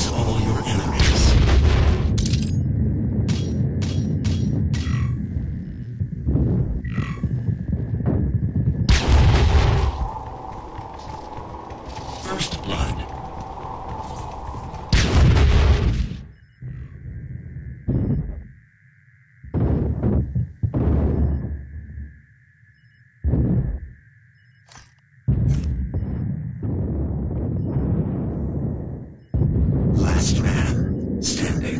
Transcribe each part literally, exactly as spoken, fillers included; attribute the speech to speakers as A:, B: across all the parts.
A: Freeze all your enemies. First blood. Last man standing.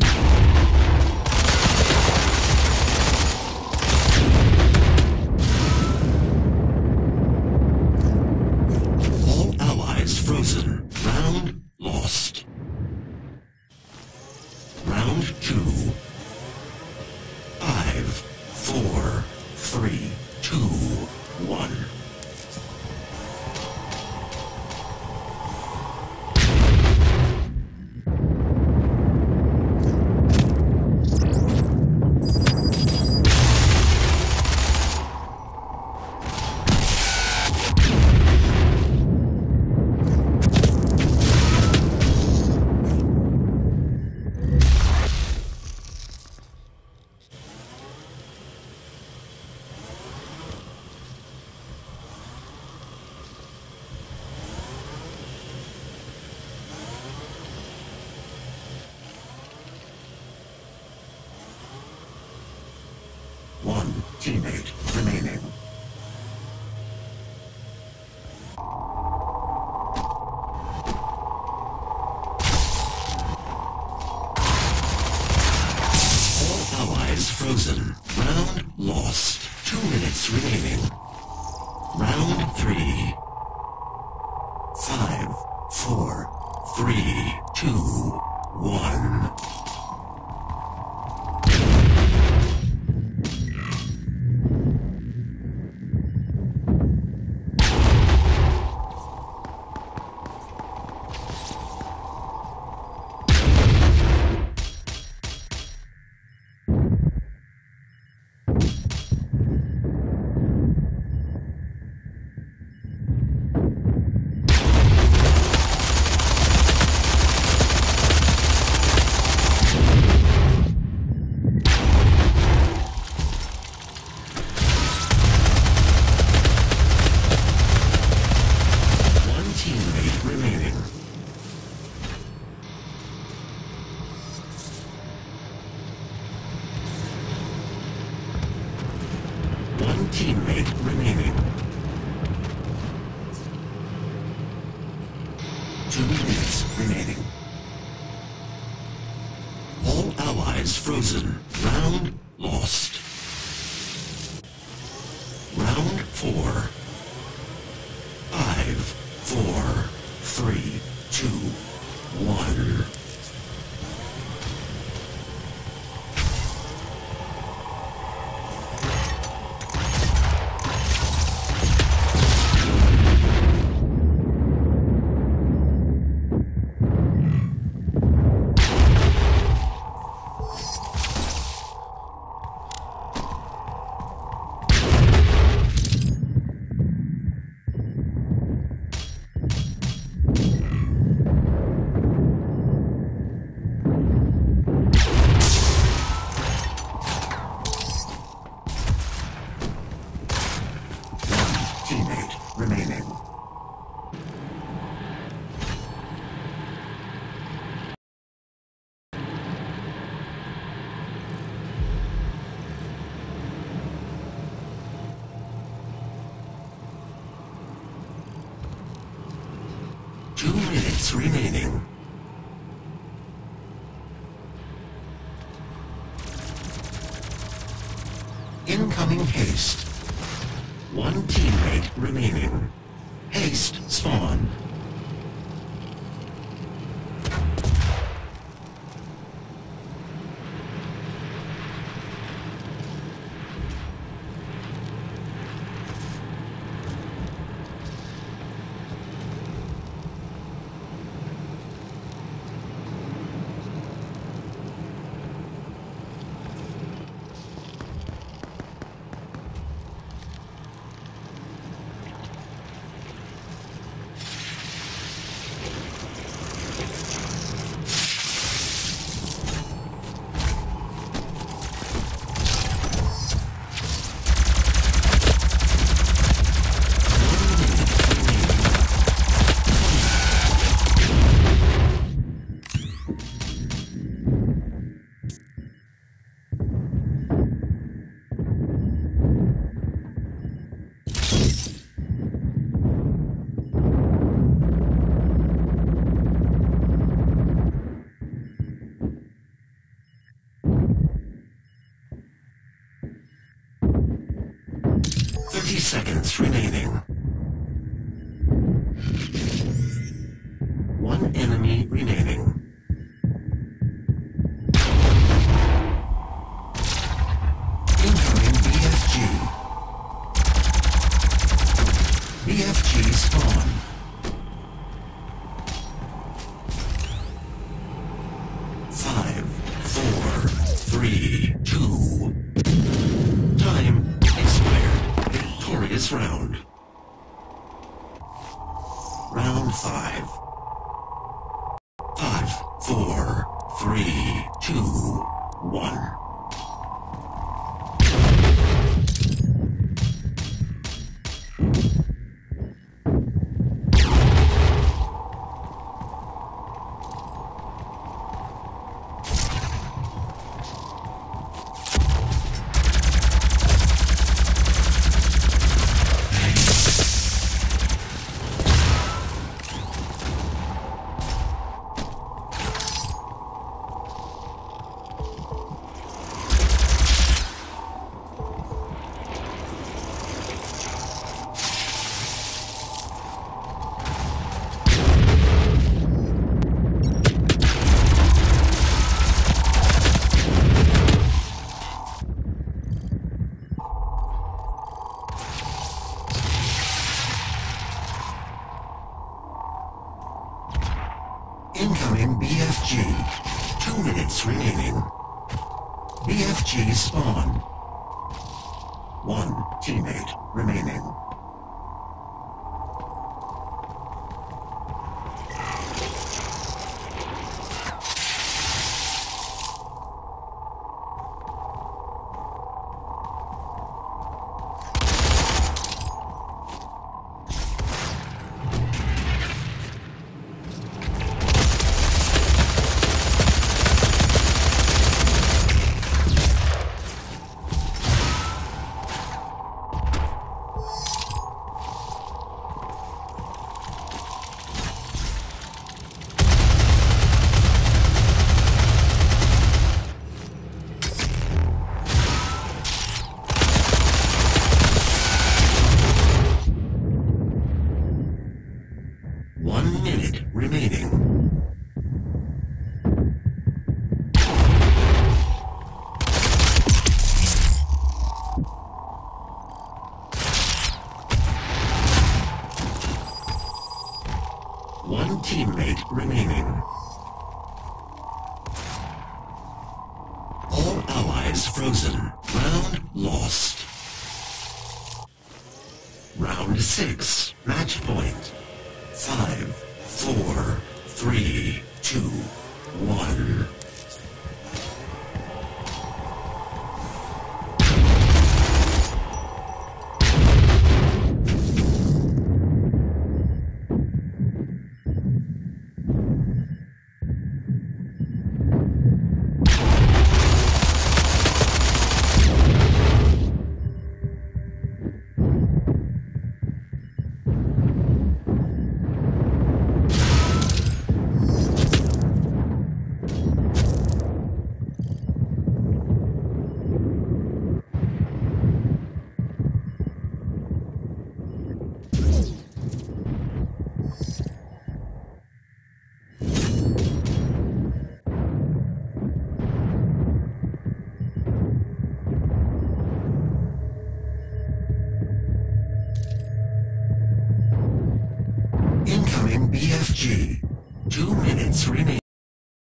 A: All allies frozen. Round lost. Round two. Five, four, three, two, one. One teammate remaining. All allies frozen. Round lost. Two minutes remaining. Round three. Five, four, three, two, one. One teammate remaining. Two minutes remaining. All allies frozen. Round lost. Round four. Five, four, three, two, one. Teammate remaining. Two minutes remaining. Incoming haste. One teammate remaining. Haste spawn. Twenty seconds remaining. One enemy remaining. Incoming B F G. B F G spawn. Five, four, three, two. Time expired. Victorious round. Round five. Five, four, three, two, one. Incoming B F G. Two minutes remaining. B F G spawn. One teammate remaining. One minute remaining. One teammate remaining. All allies frozen. Round lost. Round six. Match point. Five, four, three, two, one.